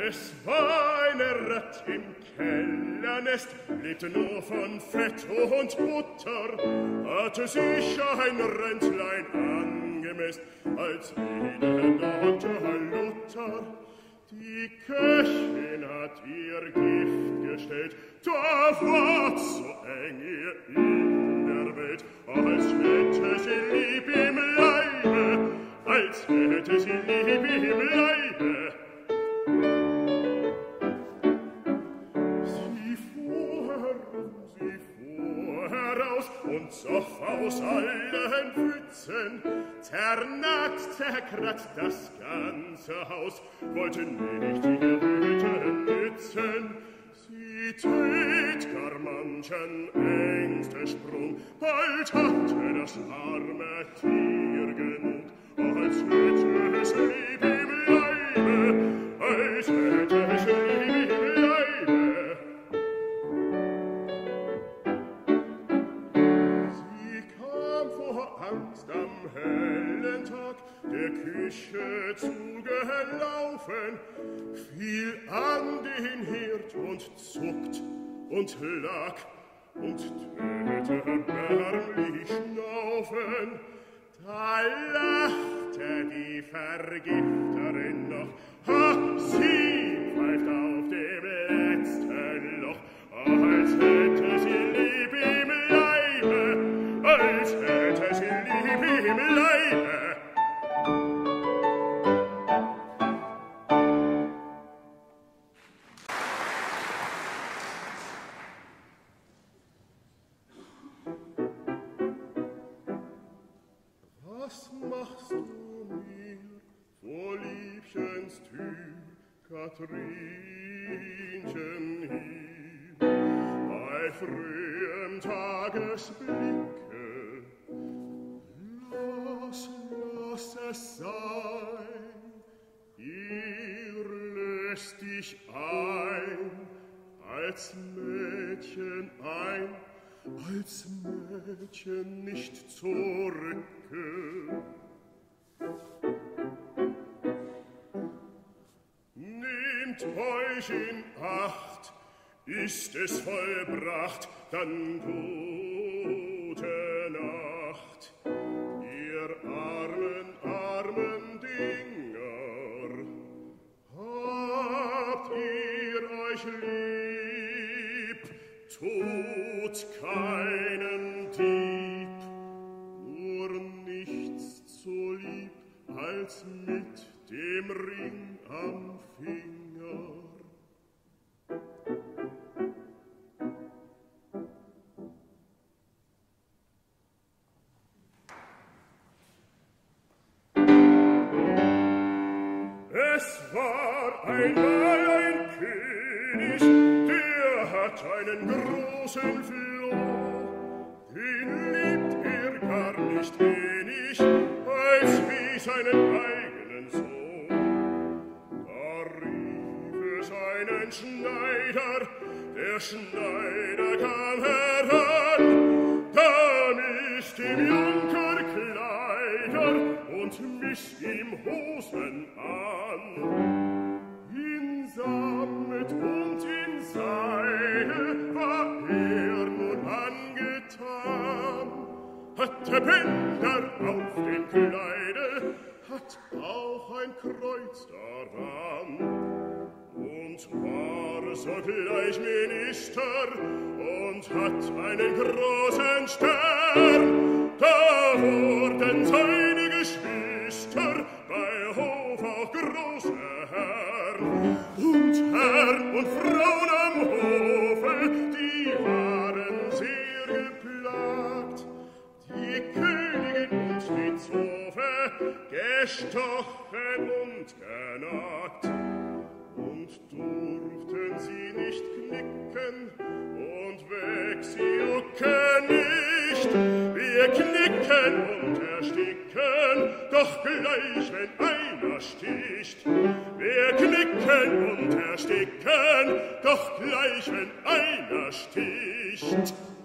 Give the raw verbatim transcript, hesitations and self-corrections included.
Es war eine Ratt im Kellernest, lebte nur von Fett und Butter, hatte sich ein Rentlein angemäßt, als jede Dotter Luther. Die Köchin hat ihr Gift gestellt, da ward's so eng ihr in der Welt, als hätte sie lieb im Leibe, als hätte sie lieb im Leibe. Sie fuhr herum, sie fuhr heraus und zoff aus allen Pfützen, zernagt, zerkratzt das ganze Haus, wollte nicht ihr Wüten nützen. Sie tät gar manchen Ängstesprung, bald hatte das arme Tier genug, als hätte es lieb im Leibe, als hätte es lieb im Leibe. Sie kam vor Angst am hellen Tag der Küche zugelaufen, fiel an den Herd und zuckt und lag und tönte erbärmlich schnaufen. Da lachte die Vergifterin noch, ha, sie pfeift auf dem letzten Loch, als hätte sie lieb im Leibe, als hätte sie lieb im Leibe. Was machst du mir vor Liebchens Tür, Kathrinchen hier, bei frühem Tagesblicke? Lass, lass es sein, ihr löst dich ein, als Mädchen ein, als Mädchen nicht zurücke. Nehmt euch in Acht, ist es vollbracht, dann gute Nacht, ihr armen, armen Dinger. Habt ihr euch lieb, tut keinen Dieb, nur nichts so lieb als mit dem Ring am Finger. Es war einmal ein König, der hat einen großen Floh, den liebt er gar nicht wenig, als wie seinen eigenen Sohn. Da rief es einen Schneider, der Schneider kam heran, da mischt ihm Junker Kleider und misch ihm Hosen an. In Sammet und in Seide war er nun angetan, hatte Bänder auf dem Kleide, hat auch ein Kreuz daran, und war sogleich Minister und hat einen großen Stern. Da wurden seine Geschwister bei Hof auch große Herren, und Herren und Frauen am Hofe, die waren sehr geplagt. Die Königin und die Zofe gestochen und genagt, und durften sie nicht knicken, und weg sie jucken nicht. Wir knicken und ersticken, doch gleich, wenn einer sticht. Wir knicken und ersticken, doch gleich, wenn einer sticht.